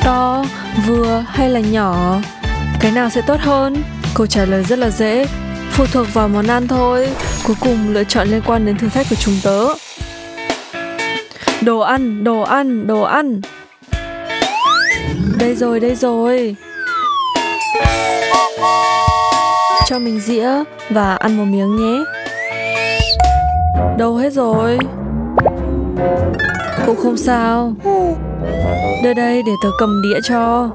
To, vừa hay là nhỏ? Cái nào sẽ tốt hơn? Câu trả lời rất là dễ, phụ thuộc vào món ăn thôi. Cuối cùng lựa chọn liên quan đến thử thách của chúng tớ. Đồ ăn, đồ ăn, đồ ăn. Đây rồi, đây rồi. Cho mình dĩa và ăn một miếng nhé. Đâu hết rồi? Cũng không sao. Đưa đây để tớ cầm đĩa cho.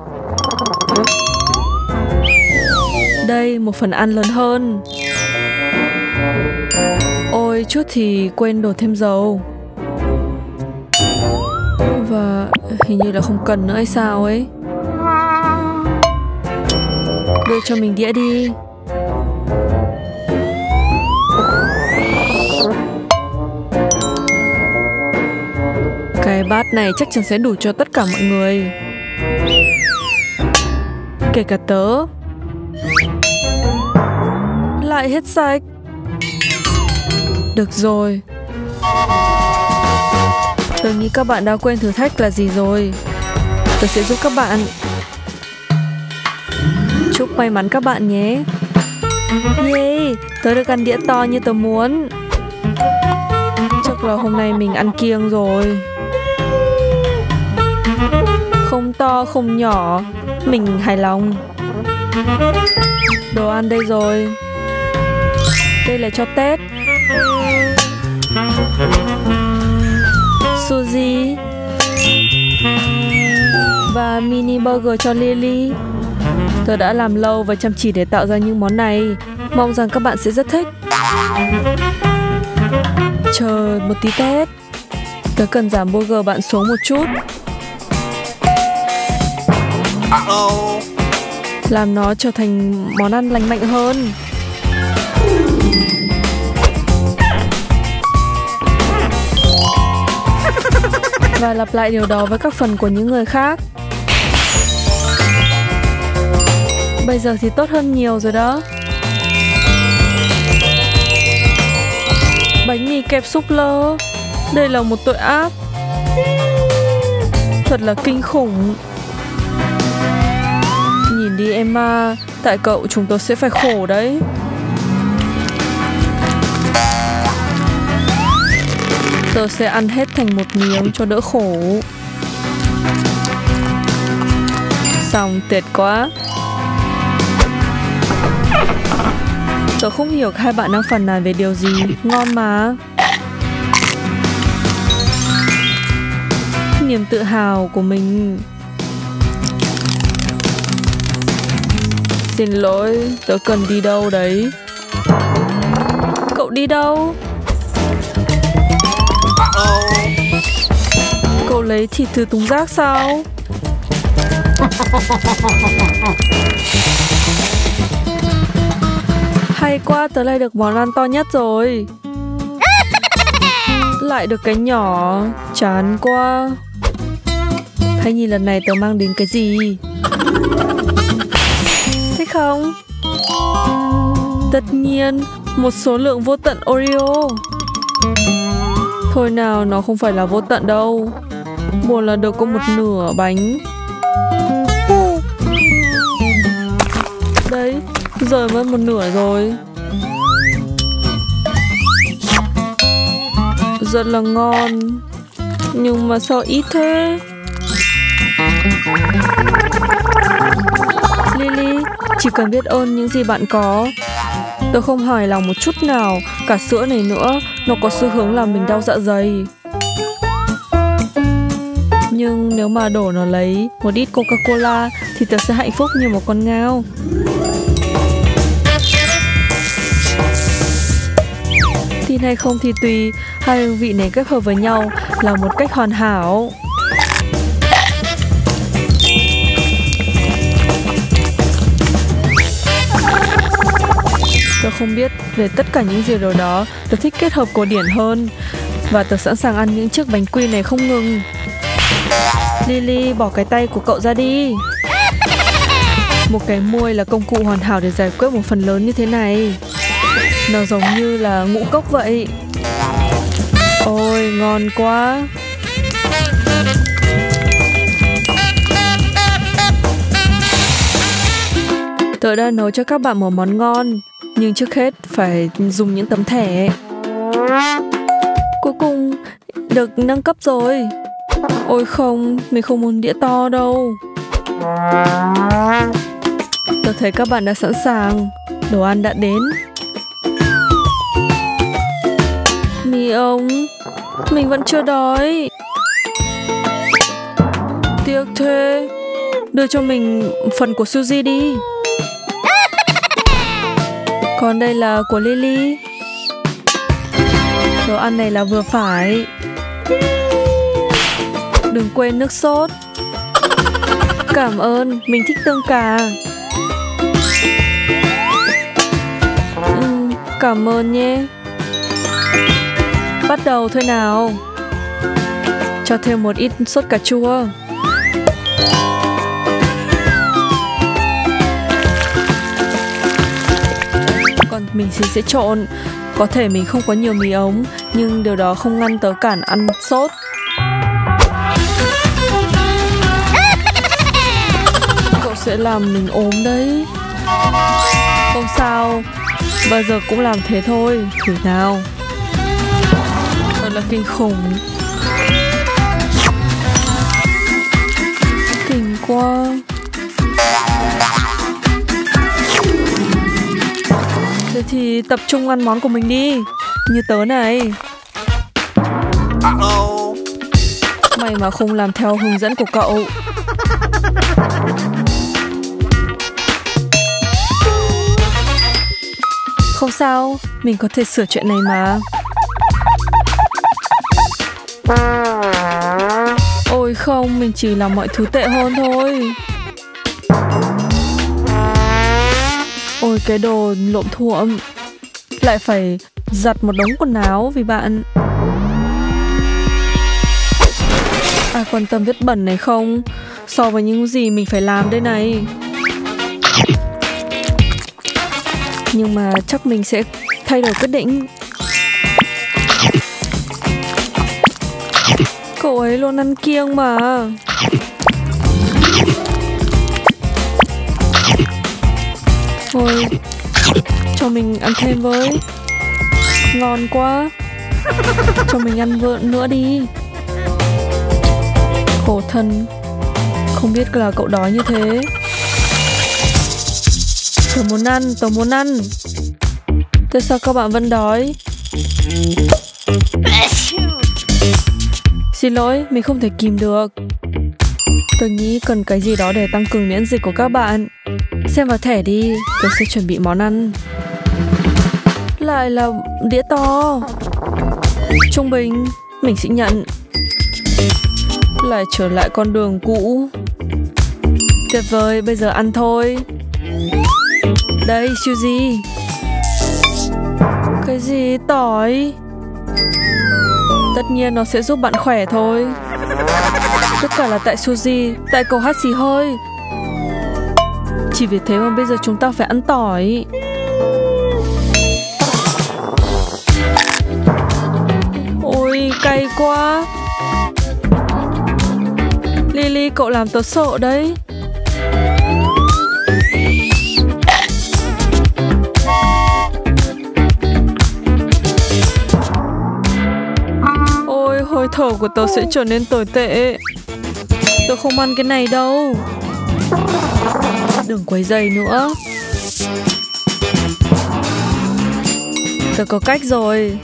Đây, một phần ăn lớn hơn. Ôi, chút thì quên đổ thêm dầu. Và hình như là không cần nữa hay sao ấy. Đưa cho mình đĩa đi. Cái bát này chắc chắn sẽ đủ cho tất cả mọi người, kể cả tớ. Lại hết sạch. Được rồi. Tớ nghĩ các bạn đã quên thử thách là gì rồi. Tớ sẽ giúp các bạn. Chúc may mắn các bạn nhé. Yeah, tớ được ăn đĩa to như tớ muốn. Chắc là hôm nay mình ăn kiêng rồi. Không to không nhỏ, mình hài lòng. Đồ ăn đây rồi. Đây là cho Tết. Suzy và mini burger cho Lily. Tớ đã làm lâu và chăm chỉ để tạo ra những món này. Mong rằng các bạn sẽ rất thích. Chờ một tí Tết. Tớ cần giảm burger bạn xuống một chút. Làm nó trở thành món ăn lành mạnh hơn. Và lặp lại điều đó với các phần của những người khác. Bây giờ thì tốt hơn nhiều rồi đó. Bánh mì kẹp súp lơ. Đây là một tội ác. Thật là kinh khủng. Nhìn đi Emma, tại cậu chúng tôi sẽ phải khổ đấy. Tớ sẽ ăn hết thành một miếng cho đỡ khổ. Xong, tuyệt quá. Tớ không hiểu hai bạn đang phàn nàn về điều gì. Ngon mà. Niềm tự hào của mình. Xin lỗi, tớ cần đi đâu đấy. Cậu đi đâu? Cậu lấy thịt từ thùng rác sao? Hay quá, tớ lại được món ăn to nhất rồi. Lại được cái nhỏ. Chán quá. Hãy nhìn lần này tớ mang đến cái gì. Thích không? Tất nhiên, một số lượng vô tận Oreo. Thôi nào, nó không phải là vô tận đâu. Buồn là được có một nửa bánh. Đấy, rời mất một nửa rồi. Rất là ngon. Nhưng mà sao ít thế? Lily, chỉ cần biết ơn những gì bạn có. Tớ không hài lòng một chút nào. Cả sữa này nữa, nó có xu hướng làm mình đau dạ dày. Nhưng nếu mà đổ nó lấy một ít Coca-Cola thì tớ sẽ hạnh phúc như một con ngao. Tin hay không thì tùy. Hai hương vị này kết hợp với nhau là một cách hoàn hảo. Tớ không biết về tất cả những gì rồi đó. Tớ thích kết hợp cổ điển hơn. Và tớ sẵn sàng ăn những chiếc bánh quy này không ngừng. Lily, bỏ cái tay của cậu ra đi. Một cái muôi là công cụ hoàn hảo để giải quyết một phần lớn như thế này. Nó giống như là ngũ cốc vậy. Ôi, ngon quá. Tớ đã nấu cho các bạn một món ngon, nhưng trước hết phải dùng những tấm thẻ. Cuối cùng được nâng cấp rồi. Ôi không, mình không muốn đĩa to đâu. Tớ thấy các bạn đã sẵn sàng. Đồ ăn đã đến. Mì ống, mình vẫn chưa đói. Tiếc thế. Đưa cho mình phần của Suzy đi. Còn đây là của Lily. Đồ ăn này là vừa phải. Đừng quên nước sốt. Cảm ơn, mình thích tương cà. Cảm ơn nhé. Bắt đầu thôi nào. Cho thêm một ít sốt cà chua. Còn mình sẽ trộn. Có thể mình không có nhiều mì ống, nhưng điều đó không ngăn tớ cản ăn sốt. Cậu sẽ làm mình ốm đấy. Không sao, bao giờ cũng làm thế thôi. Thử nào. Thật là kinh khủng. Kinh quá. Thế thì tập trung ăn món của mình đi. Như tớ này. May mà không làm theo hướng dẫn của cậu. Không sao, mình có thể sửa chuyện này mà. Ôi không, mình chỉ làm mọi thứ tệ hơn thôi. Ôi cái đồ lộn thuộm. Lại phải giặt một đống quần áo vì bạn. Ai quan tâm vết bẩn này không? So với những gì mình phải làm đây này. Nhưng mà chắc mình sẽ thay đổi quyết định. Cậu ấy luôn ăn kiêng mà. Thôi, cho mình ăn thêm với. Ngon quá. Cho mình ăn nữa đi. Khổ thân. Không biết là cậu đói như thế. Tớ muốn ăn. Tại sao các bạn vẫn đói? Xin lỗi, mình không thể kìm được. Tôi nghĩ cần cái gì đó để tăng cường miễn dịch của các bạn. Xem vào thẻ đi, tôi sẽ chuẩn bị món ăn. Lại là đĩa to. Trung bình, mình sẽ nhận. Lại trở lại con đường cũ. Tuyệt vời, bây giờ ăn thôi. Đây, Suzy. Cái gì? Tỏi? Tất nhiên nó sẽ giúp bạn khỏe thôi. Tất cả là tại Suzy, tại cậu hát xì hơi. Chỉ vì thế mà bây giờ chúng ta phải ăn tỏi. Ôi, cay quá. Lily, cậu làm tớ sợ đấy. Ôi, hơi thở của tớ sẽ trở nên tồi tệ. Tớ không ăn cái này đâu. Đừng quấy rầy nữa. Tớ có cách rồi.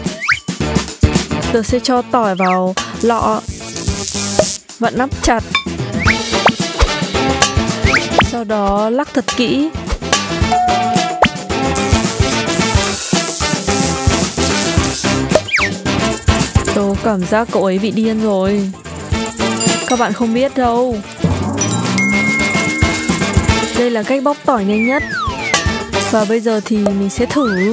Tớ sẽ cho tỏi vào lọ, vặn nắp chặt. Sau đó lắc thật kỹ. Tớ cảm giác cậu ấy bị điên rồi. Các bạn không biết đâu. Đây là cách bóc tỏi nhanh nhất. Và bây giờ thì mình sẽ thử.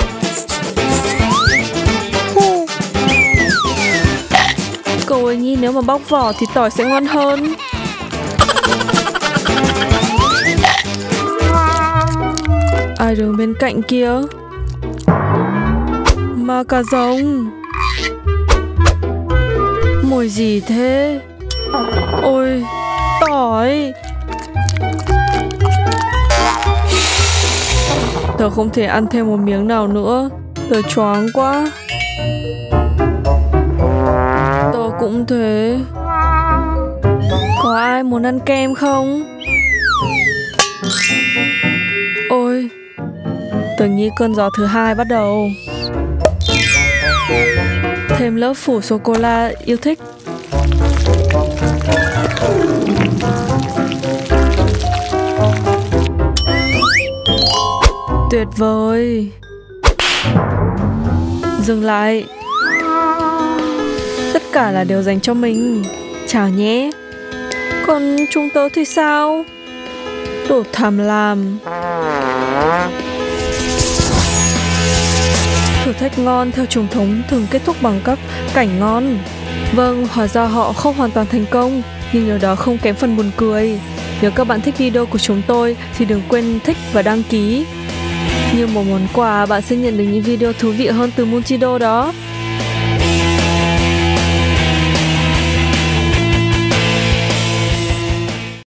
Cậu ấy nghĩ nếu mà bóc vỏ thì tỏi sẽ ngon hơn. Ai đứng bên cạnh kia? Ma cà rồng. Mùi gì thế? Ôi, tỏi. Tớ không thể ăn thêm một miếng nào nữa. Tớ choáng quá. Tớ cũng thế. Có ai muốn ăn kem không? Ôi, tớ nghĩ cơn gió thứ hai bắt đầu. Thêm lớp phủ sô-cô-la yêu thích. Tuyệt vời. Dừng lại. Tất cả là đều dành cho mình. Chào nhé. Còn chúng tớ thì sao? Đồ tham lam. Thử thách ngon theo truyền thống thường kết thúc bằng các cảnh ngon. Vâng, hóa ra họ không hoàn toàn thành công, nhưng điều đó không kém phần buồn cười. Nếu các bạn thích video của chúng tôi thì đừng quên thích và đăng ký. Như một món quà, bạn sẽ nhận được những video thú vị hơn từ Moonchido đó.